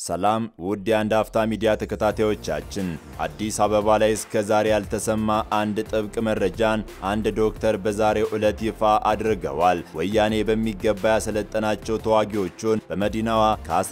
ሰላም ውድ የአንዳፍታ ሚዲያ ተከታታዮቻችን አዲስ አበባ ላይ እስከ ዛሬ ያልተሰማ አንድ ጥብቅ መረጃን አንድ ዶክተር በዛሬው ዕለት ይፋ አድርገዋል። ወያኔ በሚገባ ያሰለጠናቸው ተዋጊዎቹን በመዲናዋ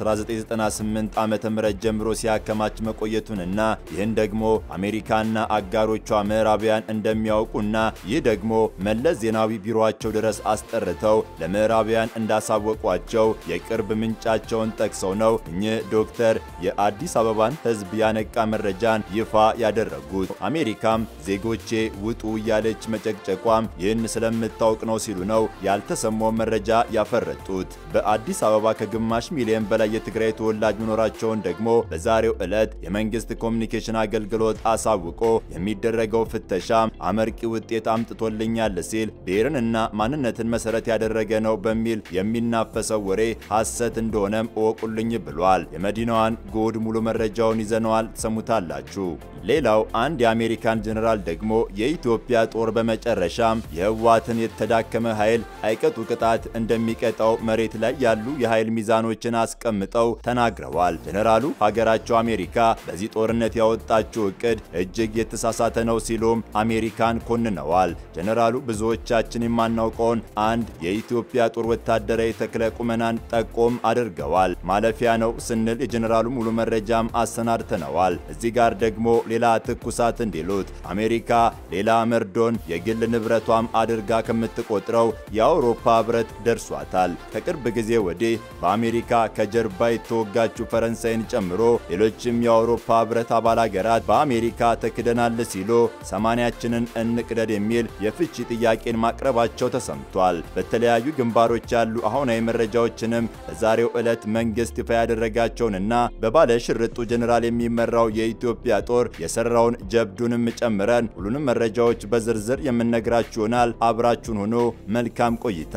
ከ1998 ዓመተ ምህረት ጀምሮ ሲያከማች መቆየቱንና ይህን ደግሞ አሜሪካና አጋሮቿ ምዕራባውያን እንደሚያውቁና ይህ ደግሞ መለስ ዜናዊ ቢሮአቸው ድረስ አስጠርተው ለምዕራባውያን እንዳሳወቋቸው የቅርብ ምንጫቸውን ጠቅሰው ነው ዶክተር የአዲስ አበባን ህዝብ ያነቃ መረጃን ይፋ ያደረጉት። አሜሪካም ዜጎቼ ውጡ ያለች መጨቅጨቋም ይህን ስለምታውቅ ነው ሲሉ ነው ያልተሰማው መረጃ ያፈረጡት። በአዲስ አበባ ከግማሽ ሚሊዮን በላይ የትግራይ ተወላጅ መኖራቸውን ደግሞ በዛሬው ዕለት የመንግስት ኮሙኒኬሽን አገልግሎት አሳውቆ የሚደረገው ፍተሻም አመርቂ ውጤት አምጥቶልኛል ሲል ብሔርንና ማንነትን መሰረት ያደረገ ነው በሚል የሚናፈሰው ወሬ ሐሰት እንደሆነም እወቁልኝ ብሏል። የመዲናዋን ጉድ ሙሉ መረጃውን ይዘነዋል ተሰሙታላችሁ። ሌላው አንድ የአሜሪካን ጀነራል ደግሞ የኢትዮጵያ ጦር በመጨረሻም የህዋትን የተዳከመ ኃይል አይቀጡ ቅጣት እንደሚቀጣው መሬት ላይ ያሉ የኃይል ሚዛኖችን አስቀምጠው ተናግረዋል። ጀነራሉ ሀገራቸው አሜሪካ በዚህ ጦርነት ያወጣችው እቅድ እጅግ የተሳሳተ ነው ሲሉም አሜሪካን ኮንነዋል። ጀነራሉ ብዙዎቻችን የማናውቀውን አንድ የኢትዮጵያ ጦር ወታደራዊ ተክለ ቁመናን ጠቆም አድርገዋል። ማለፊያ ነው ስንል የጀነራሉ ሙሉ መረጃም አሰናድተነዋል። እዚህ ጋር ደግሞ ሌላ ትኩሳት እንዲሉት አሜሪካ ሌላ መርዶን የግል ንብረቷም አድርጋ ከምትቆጥረው የአውሮፓ ህብረት ደርሷታል። ከቅርብ ጊዜ ወዲህ በአሜሪካ ከጀርባ የተወጋችው ፈረንሳይን ጨምሮ ሌሎችም የአውሮፓ ህብረት አባል ሀገራት በአሜሪካ ተክደናል ሲሉ ሰማንያችንን እንቅደድ የሚል የፍቺ ጥያቄን ማቅረባቸው ተሰምቷል። በተለያዩ ግንባሮች ያሉ አሁናዊ መረጃዎችንም በዛሬው ዕለት መንግስት ይፋ ያደረጋቸውንና በባለ ሽርጡ ጀነራል የሚመራው የኢትዮጵያ ጦር የሰራውን ጀብዱንም ጨምረን ሁሉንም መረጃዎች በዝርዝር የምንነግራችሁ ይሆናል። አብራችሁን ሆኖ መልካም ቆይታ።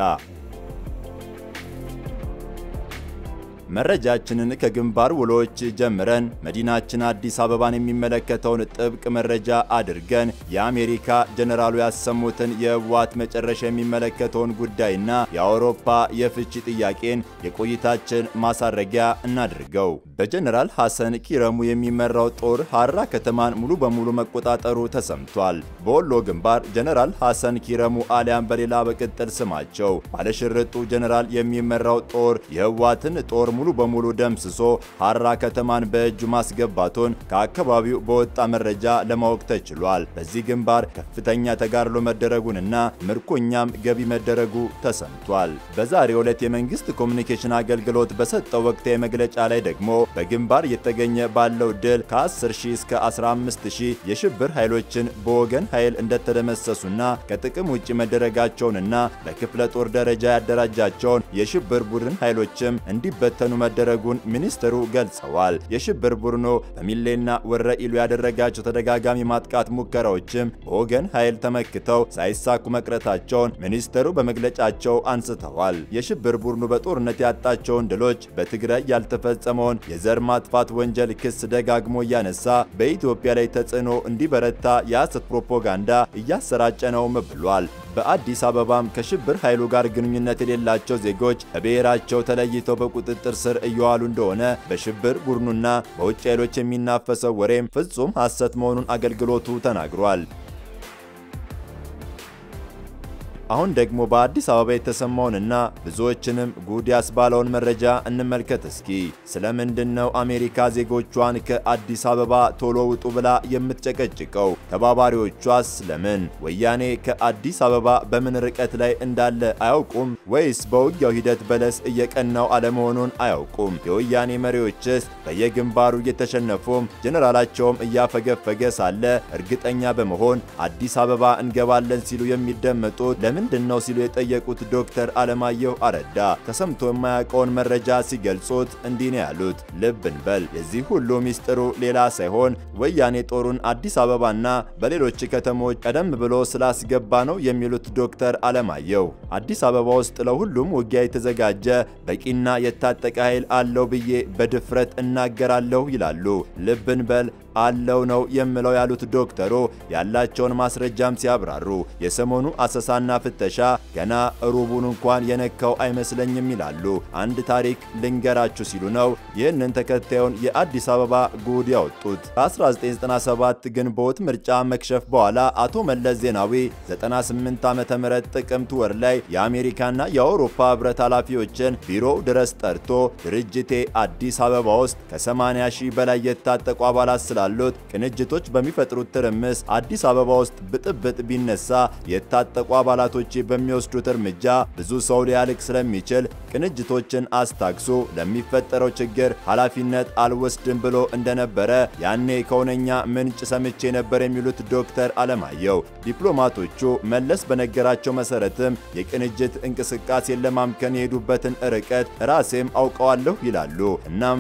መረጃችንን ከግንባር ውሎች ጀምረን መዲናችን አዲስ አበባን የሚመለከተውን ጥብቅ መረጃ አድርገን የአሜሪካ ጀነራሉ ያሰሙትን የህዋት መጨረሻ የሚመለከተውን ጉዳይና የአውሮፓ የፍቺ ጥያቄን የቆይታችን ማሳረጊያ እናድርገው። በጀነራል ሐሰን ኪረሙ የሚመራው ጦር ሐራ ከተማን ሙሉ በሙሉ መቆጣጠሩ ተሰምቷል። በወሎ ግንባር ጀነራል ሐሰን ኪረሙ አሊያም በሌላ በቅጥል ስማቸው ባለሽርጡ ጀነራል የሚመራው ጦር የህዋትን ጦር ሙሉ በሙሉ ደምስሶ ሐራ ከተማን በእጁ ማስገባቱን ከአካባቢው በወጣ መረጃ ለማወቅ ተችሏል። በዚህ ግንባር ከፍተኛ ተጋድሎ መደረጉንና ምርኮኛም ገቢ መደረጉ ተሰምቷል። በዛሬው ዕለት የመንግስት ኮሙኒኬሽን አገልግሎት በሰጠው ወቅታዊ መግለጫ ላይ ደግሞ በግንባር የተገኘ ባለው ድል ከ10000 እስከ 15000 የሽብር ኃይሎችን በወገን ኃይል እንደተደመሰሱና ከጥቅም ውጪ መደረጋቸውንና በክፍለ ጦር ደረጃ ያደራጃቸውን የሽብር ቡድን ኃይሎችም እንዲበተኑ መደረጉን ሚኒስትሩ ገልጸዋል። የሽብር ቡድኑ በሚሌና ወረኢሉ ያደረጋቸው ተደጋጋሚ ማጥቃት ሙከራዎችም በወገን ኃይል ተመክተው ሳይሳኩ መቅረታቸውን ሚኒስትሩ በመግለጫቸው አንስተዋል። የሽብር ቡድኑ በጦርነት ያጣቸውን ድሎች በትግራይ ያልተፈጸመውን የዘር ማጥፋት ወንጀል ክስ ደጋግሞ እያነሳ በኢትዮጵያ ላይ ተጽዕኖ እንዲበረታ የሐሰት ፕሮፓጋንዳ እያሰራጨ ነውም ብሏል። በአዲስ አበባም ከሽብር ኃይሉ ጋር ግንኙነት የሌላቸው ዜጎች ከብሔራቸው ተለይተው በቁጥጥር ስር እየዋሉ እንደሆነ በሽብር ቡድኑና በውጭ ኃይሎች የሚናፈሰው ወሬም ፍጹም ሐሰት መሆኑን አገልግሎቱ ተናግሯል። አሁን ደግሞ በአዲስ አበባ የተሰማውንና ብዙዎችንም ጉድ ያስባለውን መረጃ እንመልከት እስኪ። ስለምንድነው አሜሪካ ዜጎቿን ከአዲስ አበባ ቶሎ ውጡ ብላ የምትጨቀጭቀው? ተባባሪዎቿስ ለምን? ወያኔ ከአዲስ አበባ በምን ርቀት ላይ እንዳለ አያውቁም ወይስ በውጊያው ሂደት በለስ እየቀናው አለመሆኑን አያውቁም? የወያኔ መሪዎችስ በየግንባሩ እየተሸነፉም ጀነራላቸውም እያፈገፈገ ሳለ እርግጠኛ በመሆን አዲስ አበባ እንገባለን ሲሉ የሚደመጡት ምንድነው ሲሉ የጠየቁት ዶክተር አለማየሁ አረዳ ተሰምቶ የማያውቀውን መረጃ ሲገልጹት እንዲህ ነው ያሉት። ልብ እንበል የዚህ ሁሉ ሚስጥሩ ሌላ ሳይሆን ወያኔ ጦሩን አዲስ አበባና በሌሎች ከተሞች ቀደም ብሎ ስላስገባ ነው የሚሉት ዶክተር አለማየሁ አዲስ አበባ ውስጥ ለሁሉም ውጊያ የተዘጋጀ በቂና የታጠቀ ኃይል አለው ብዬ በድፍረት እናገራለሁ ይላሉ። ልብ እንበል አለው ነው የምለው ያሉት ዶክተሩ ያላቸውን ማስረጃም ሲያብራሩ የሰሞኑ አሰሳና ፍተሻ ገና ሩቡን እንኳን የነካው አይመስለኝም ይላሉ። አንድ ታሪክ ልንገራችሁ ሲሉ ነው ይህንን ተከታዩን የአዲስ አበባ ጉድ ያወጡት። በ1997 ግንቦት ምርጫ መክሸፍ በኋላ አቶ መለስ ዜናዊ 98 ዓመተ ምህረት ጥቅምት ወር ላይ የአሜሪካና የአውሮፓ ህብረት ኃላፊዎችን ቢሮው ድረስ ጠርቶ ድርጅቴ አዲስ አበባ ውስጥ ከ80 ሺህ በላይ የታጠቁ አባላት ስላሉት ቅንጅቶች በሚፈጥሩት ትርምስ አዲስ አበባ ውስጥ ብጥብጥ ቢነሳ የታጠቁ አባላቶች በሚወስዱት እርምጃ ብዙ ሰው ሊያልቅ ስለሚችል ቅንጅቶችን አስታክሶ ለሚፈጠረው ችግር ኃላፊነት አልወስድም ብሎ እንደነበረ ያኔ ከሆነኛ ምንጭ ሰምቼ ነበር የሚሉት ዶክተር አለማየሁ ዲፕሎማቶቹ መለስ በነገራቸው መሰረትም የቅንጅት እንቅስቃሴን ለማምከን የሄዱበትን ርቀት ራሴም አውቀዋለሁ ይላሉ። እናም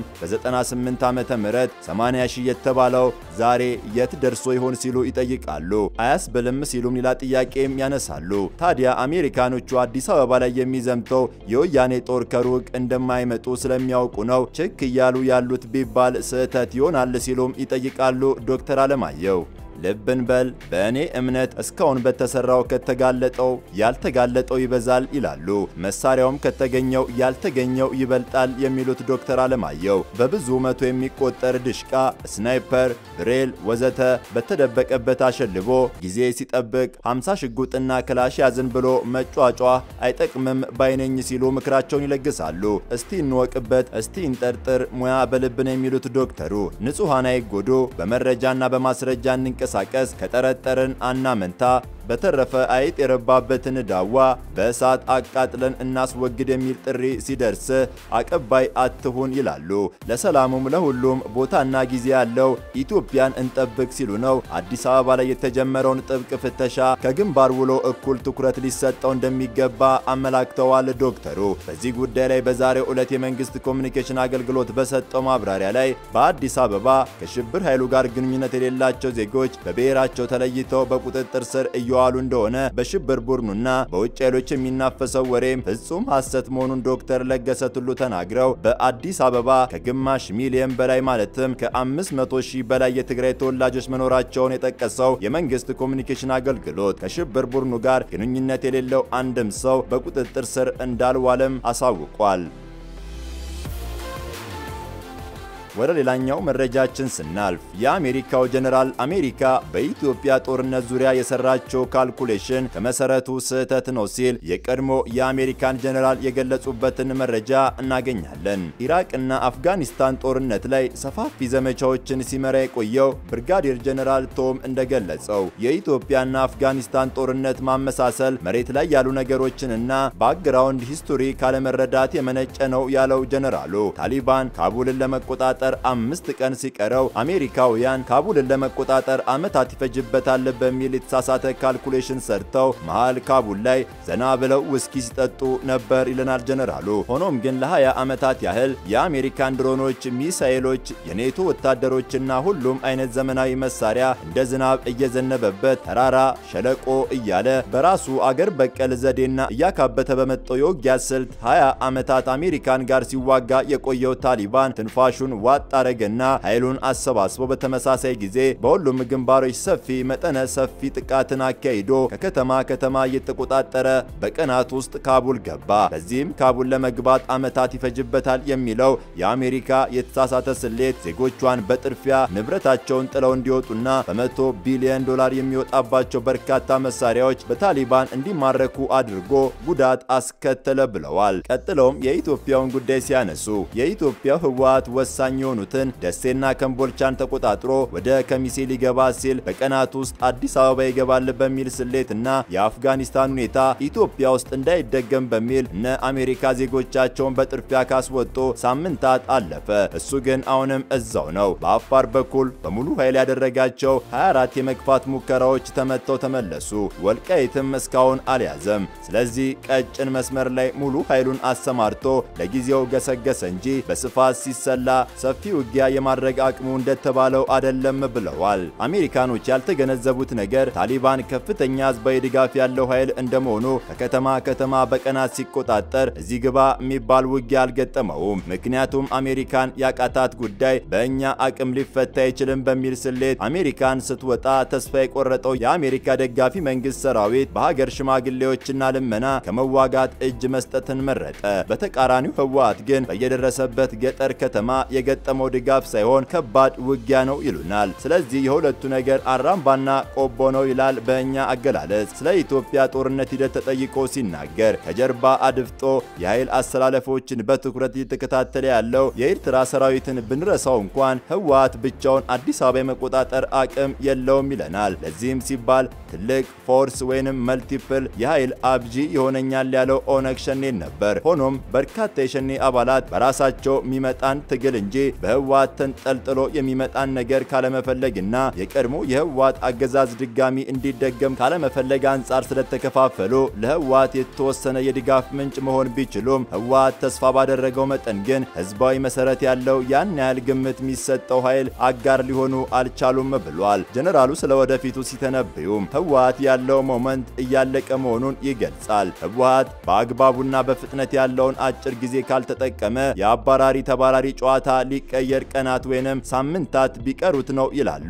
በ98 ዓመተ ምህረት 80 ሺህ የተባለው ዛሬ የት ደርሶ ይሆን ሲሉ ይጠይቃሉ። አያስብልም ሲሉም ሌላ ጥያቄም ያነሳሉ። ታዲያ አሜሪካኖቹ አዲስ አበባ ላይ የሚዘምተው የወያኔ ጦር ከሩቅ እንደማይመጡ ስለሚያውቁ ነው ችክ እያሉ ያሉት ቢባል ስህተት ይሆናል ሲሉም ይጠይቃሉ ዶክተር አለማየሁ። ልብን በል በእኔ እምነት እስካሁን በተሰራው ከተጋለጠው ያልተጋለጠው ይበዛል ይላሉ። መሳሪያውም ከተገኘው ያልተገኘው ይበልጣል የሚሉት ዶክተር አለማየሁ በብዙ መቶ የሚቆጠር ድሽቃ፣ ስናይፐር፣ ብሬል ወዘተ በተደበቀበት አሸልቦ ጊዜ ሲጠብቅ 50 ሽጉጥና ክላሽ ያዝን ብሎ መጫጫ አይጠቅምም ባይነኝ ሲሉ ምክራቸውን ይለግሳሉ። እስቲ እንወቅበት፣ እስቲ እንጠርጥር፣ ሙያ በልብን የሚሉት ዶክተሩ ንጹሃን አይጎዱ፣ በመረጃና በማስረጃ እንንቀሳቀስ፣ ከጠረጠርን አናመንታ፣ በተረፈ አይጥ የረባበትን ዳዋ በእሳት አቃጥለን እናስወግድ የሚል ጥሪ ሲደርስ አቀባይ አትሁን ይላሉ። ለሰላሙም ለሁሉም ቦታና ጊዜ ያለው ኢትዮጵያን እንጠብቅ ሲሉ ነው አዲስ አበባ ላይ የተጀመረውን ጥብቅ ፍተሻ ከግንባር ውሎ እኩል ትኩረት ሊሰጠው እንደሚገባ አመላክተዋል ዶክተሩ። በዚህ ጉዳይ ላይ በዛሬው ዕለት የመንግስት ኮሚኒኬሽን አገልግሎት በሰጠው ማብራሪያ ላይ በአዲስ አበባ ከሽብር ኃይሉ ጋር ግንኙነት የሌላቸው ዜጎች በብሔራቸው ተለይተው በቁጥጥር ስር ዋሉ እንደሆነ በሽብር ቡድኑና በውጭ ኃይሎች የሚናፈሰው ወሬም ፍጹም ሐሰት መሆኑን ዶክተር ለገሰ ቱሉ ተናግረው በአዲስ አበባ ከግማሽ ሚሊዮን በላይ ማለትም ከ500 ሺህ በላይ የትግራይ ተወላጆች መኖራቸውን የጠቀሰው የመንግስት ኮሚኒኬሽን አገልግሎት ከሽብር ቡድኑ ጋር ግንኙነት የሌለው አንድም ሰው በቁጥጥር ስር እንዳልዋለም አሳውቋል። ወደ ሌላኛው መረጃችን ስናልፍ የአሜሪካው ጀነራል አሜሪካ በኢትዮጵያ ጦርነት ዙሪያ የሰራቸው ካልኩሌሽን ከመሰረቱ ስህተት ነው ሲል የቀድሞ የአሜሪካን ጀነራል የገለጹበትን መረጃ እናገኛለን። ኢራቅና አፍጋኒስታን ጦርነት ላይ ሰፋፊ ዘመቻዎችን ሲመራ የቆየው ብርጋዴር ጀነራል ቶም እንደገለጸው የኢትዮጵያና አፍጋኒስታን ጦርነት ማመሳሰል መሬት ላይ ያሉ ነገሮችንና ባክግራውንድ ሂስቶሪ ካለመረዳት የመነጨ ነው ያለው ጀነራሉ ታሊባን ካቡልን ለመቆጣጠር 5 ቀን ሲቀረው አሜሪካውያን ካቡልን ለመቆጣጠር ዓመታት ይፈጅበታል በሚል የተሳሳተ ካልኩሌሽን ሰርተው መሃል ካቡል ላይ ዘና ብለው ውስኪ ሲጠጡ ነበር ይለናል ጀነራሉ። ሆኖም ግን ለ20 ዓመታት ያህል የአሜሪካን ድሮኖች፣ ሚሳኤሎች፣ የኔቶ ወታደሮችና ሁሉም አይነት ዘመናዊ መሳሪያ እንደ ዝናብ እየዘነበበት ተራራ ሸለቆ እያለ በራሱ አገር በቀል ዘዴና እያካበተ በመጣው የውጊያ ስልት 20 ዓመታት አሜሪካን ጋር ሲዋጋ የቆየው ታሊባን ትንፋሹን ዋጣረገና ኃይሉን አሰባስቦ በተመሳሳይ ጊዜ በሁሉም ግንባሮች ሰፊ መጠነ ሰፊ ጥቃትን አካሂዶ ከከተማ እየተቆጣጠረ በቀናት ውስጥ ካቡል ገባ። በዚህም ካቡል ለመግባት ዓመታት ይፈጅበታል የሚለው የአሜሪካ የተሳሳተ ስሌት ዜጎቿን በጥርፊያ ንብረታቸውን ጥለው እንዲወጡና በ100 ቢሊዮን ዶላር የሚወጣባቸው በርካታ መሳሪያዎች በታሊባን እንዲማረኩ አድርጎ ጉዳት አስከተለ ብለዋል። ቀጥለውም የኢትዮጵያውን ጉዳይ ሲያነሱ የኢትዮጵያው ህወሓት ወሳኝ የሆኑትን ደሴና ከምቦልቻን ተቆጣጥሮ ወደ ከሚሴ ሊገባ ሲል በቀናት ውስጥ አዲስ አበባ ይገባል በሚል ስሌትና የአፍጋኒስታን ሁኔታ ኢትዮጵያ ውስጥ እንዳይደገም በሚል እነ አሜሪካ ዜጎቻቸውን በጥርፊያ ካስወጡ ሳምንታት አለፈ። እሱ ግን አሁንም እዛው ነው። በአፋር በኩል በሙሉ ኃይል ያደረጋቸው 24 የመግፋት ሙከራዎች ተመተው ተመለሱ። ወልቃይትም እስካሁን አልያዘም። ስለዚህ ቀጭን መስመር ላይ ሙሉ ኃይሉን አሰማርቶ ለጊዜው ገሰገሰ እንጂ በስፋት ሲሰላ ሰፊ ውጊያ የማድረግ አቅሙ እንደተባለው አይደለም ብለዋል። አሜሪካኖች ያልተገነዘቡት ነገር ታሊባን ከፍተኛ ህዝባዊ ድጋፍ ያለው ኃይል እንደመሆኑ ከተማ በቀናት ሲቆጣጠር እዚህ ግባ የሚባል ውጊያ አልገጠመውም። ምክንያቱም አሜሪካን ያቃታት ጉዳይ በእኛ አቅም ሊፈታ አይችልም በሚል ስሌት አሜሪካን ስትወጣ ተስፋ የቆረጠው የአሜሪካ ደጋፊ መንግስት ሰራዊት በሀገር ሽማግሌዎችና ልመና ከመዋጋት እጅ መስጠትን መረጠ። በተቃራኒው ህወሓት ግን በየደረሰበት ገጠር ከተማ የገጠመው ድጋፍ ሳይሆን ከባድ ውጊያ ነው ይሉናል። ስለዚህ የሁለቱ ነገር አራምባና ቆቦ ነው ይላል በእኛ አገላለጽ። ስለ ኢትዮጵያ ጦርነት ሂደት ተጠይቆ ሲናገር ከጀርባ አድፍጦ የኃይል አሰላለፎችን በትኩረት እየተከታተለ ያለው የኤርትራ ሰራዊትን ብንረሳው እንኳን ህወሓት ብቻውን አዲስ አበባ የመቆጣጠር አቅም የለውም ይለናል። ለዚህም ሲባል ትልቅ ፎርስ ወይንም መልቲፕል የኃይል አብጂ ይሆነኛል ያለው ኦነግ ሸኔን ነበር። ሆኖም በርካታ የሸኔ አባላት በራሳቸው የሚመጣን ትግል እንጂ በህወሓት ተንጠልጥሎ የሚመጣን ነገር ካለመፈለግና የቀድሞ የህወሓት አገዛዝ ድጋሚ እንዲደገም ካለመፈለግ አንጻር ስለተከፋፈሉ ለህወሓት የተወሰነ የድጋፍ ምንጭ መሆን ቢችሉም ህወሓት ተስፋ ባደረገው መጠን ግን ህዝባዊ መሰረት ያለው ያን ያህል ግምት የሚሰጠው ኃይል አጋር ሊሆኑ አልቻሉም ብሏል። ጀነራሉ ስለወደፊቱ ሲተነብዩም ህወሓት ያለው ሞመንት እያለቀ መሆኑን ይገልጻል። ህወሓት በአግባቡና በፍጥነት ያለውን አጭር ጊዜ ካልተጠቀመ የአባራሪ ተባራሪ ጨዋታ ሊቀየር ቀናት ወይንም ሳምንታት ቢቀሩት ነው ይላሉ።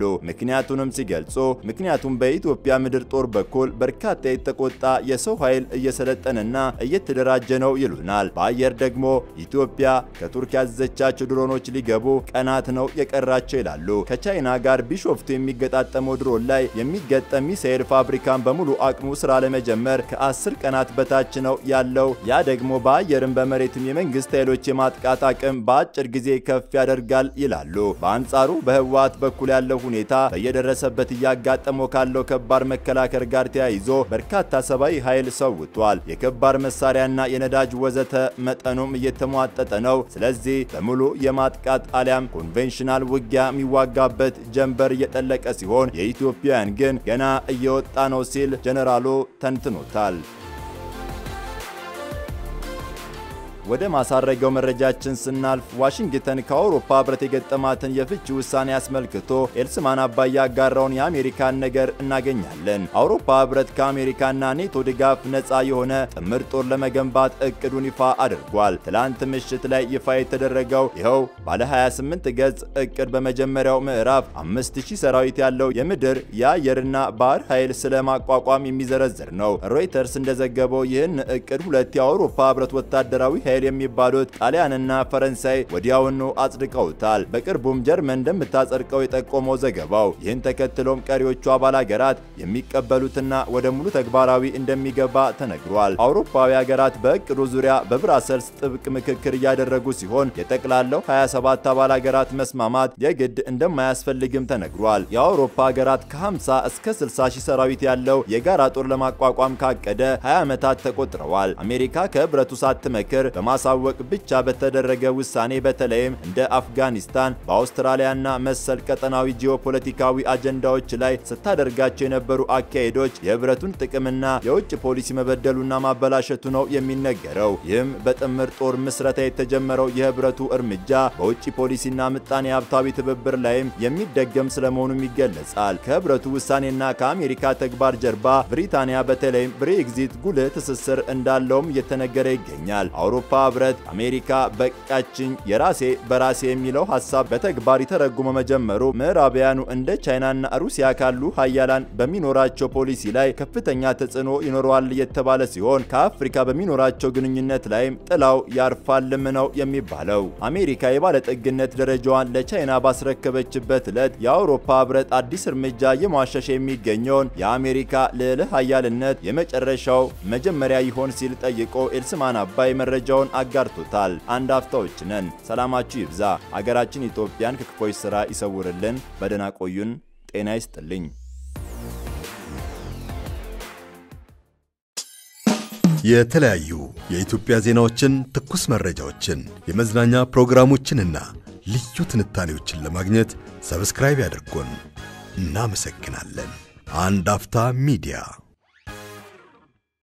ምክንያቱም በኢትዮጵያ ምድር ጦር በኩል በርካታ የተቆጣ የሰው ኃይል እየሰለጠነና እየተደራጀ ነው ይሉናል። በአየር ደግሞ ኢትዮጵያ ከቱርክ ያዘቻቸው ድሮኖች ሊገቡ ቀናት ነው የቀራቸው ይላሉ። ከቻይና ጋር ቢሾፍቱ የሚገጣጠመው ድሮን ላይ የሚገጠም ሚሳኤል ፋብሪካን በሙሉ አቅሙ ስራ ለመጀመር ከ10 ቀናት በታች ነው ያለው። ያ ደግሞ በአየርም በመሬትም የመንግስት ኃይሎች የማጥቃት አቅም በአጭር ጊዜ ከፍ ያደርጋል ይላሉ። በአንጻሩ በህወሓት በኩል ያለው ሁኔታ በየደረሰበት እያጋጠመው ካለው ከባድ መከላከል ጋር ተያይዞ በርካታ ሰብአዊ ኃይል ሰውቷል። የከባድ መሳሪያና የነዳጅ ወዘተ መጠኑም እየተሟጠጠ ነው። ስለዚህ በሙሉ የማጥቃት አሊያም ኮንቬንሽናል ውጊያ የሚዋጋበት ጀንበር እየጠለቀ ሲሆን የኢትዮጵያን ግን ገና እየወጣ ነው ሲል ጀነራሉ ተንትኖታል። ወደ ማሳረጋው መረጃችን ስናልፍ ዋሽንግተን ከአውሮፓ ህብረት የገጠማትን የፍቺ ውሳኔ አስመልክቶ ኤልስማን አባይ ያጋራውን የአሜሪካን ነገር እናገኛለን። አውሮፓ ህብረት ከአሜሪካና ኔቶ ድጋፍ ነፃ የሆነ ጥምር ጦር ለመገንባት እቅዱን ይፋ አድርጓል። ትላንት ምሽት ላይ ይፋ የተደረገው ይኸው ባለ 28 ገጽ እቅድ በመጀመሪያው ምዕራፍ 5000 ሰራዊት ያለው የምድር የአየርና ባህር ኃይል ስለማቋቋም የሚዘረዝር ነው። ሮይተርስ እንደዘገበው ይህን እቅድ ሁለት የአውሮፓ ህብረት ወታደራዊ የሚባሉት ጣሊያንና ፈረንሳይ ወዲያውኑ አጽድቀውታል። በቅርቡም ጀርመን እንደምታጸድቀው የጠቆመው ዘገባው ይህን ተከትሎም ቀሪዎቹ አባል ሀገራት የሚቀበሉትና ወደ ሙሉ ተግባራዊ እንደሚገባ ተነግሯል። አውሮፓዊ ሀገራት በእቅዱ ዙሪያ በብራሰልስ ጥብቅ ምክክር እያደረጉ ሲሆን የጠቅላላው 27 አባል ሀገራት መስማማት የግድ እንደማያስፈልግም ተነግሯል። የአውሮፓ ሀገራት ከ50 እስከ 60 ሺህ ሰራዊት ያለው የጋራ ጦር ለማቋቋም ካቀደ 20 ዓመታት ተቆጥረዋል። አሜሪካ ከህብረቱ ሳትመክር በማሳወቅ ብቻ በተደረገ ውሳኔ በተለይም እንደ አፍጋኒስታን በአውስትራሊያና መሰል ቀጠናዊ ጂኦፖለቲካዊ አጀንዳዎች ላይ ስታደርጋቸው የነበሩ አካሄዶች የህብረቱን ጥቅምና የውጭ ፖሊሲ መበደሉና ማበላሸቱ ነው የሚነገረው። ይህም በጥምር ጦር ምስረታ የተጀመረው የህብረቱ እርምጃ በውጭ ፖሊሲና ምጣኔ ሀብታዊ ትብብር ላይም የሚደገም ስለመሆኑም ይገለጻል። ከህብረቱ ውሳኔና ከአሜሪካ ተግባር ጀርባ ብሪታንያ በተለይም ብሬግዚት ጉልህ ትስስር እንዳለውም እየተነገረ ይገኛል። አውሮፓ ህብረት አሜሪካ በቃችኝ የራሴ በራሴ የሚለው ሐሳብ በተግባር ይተረጉመ መጀመሩ ምዕራባውያኑ እንደ ቻይናና ሩሲያ ካሉ ሀያላን በሚኖራቸው ፖሊሲ ላይ ከፍተኛ ተጽዕኖ ይኖረዋል የተባለ ሲሆን ከአፍሪካ በሚኖራቸው ግንኙነት ላይም ጥላው ያርፋልም ነው የሚባለው። አሜሪካ የባለጠግነት ደረጃዋን ለቻይና ባስረከበችበት ዕለት የአውሮፓ ህብረት አዲስ እርምጃ የማሻሻ የሚገኘውን የአሜሪካ ልዕለ ሀያልነት የመጨረሻው መጀመሪያ ይሆን ሲል ጠይቆ ኤልስማን አባይ መረጃውን አጋርቶታል። አንድ አፍታዎች ነን። ሰላማችሁ ይብዛ። አገራችን ኢትዮጵያን ከክፎች ስራ ይሰውርልን። በደና ቆዩን። ጤና ይስጥልኝ። የተለያዩ የኢትዮጵያ ዜናዎችን፣ ትኩስ መረጃዎችን፣ የመዝናኛ ፕሮግራሞችንና ልዩ ትንታኔዎችን ለማግኘት ሰብስክራይብ ያድርጉን። እናመሰግናለን። አንዳፍታ ሚዲያ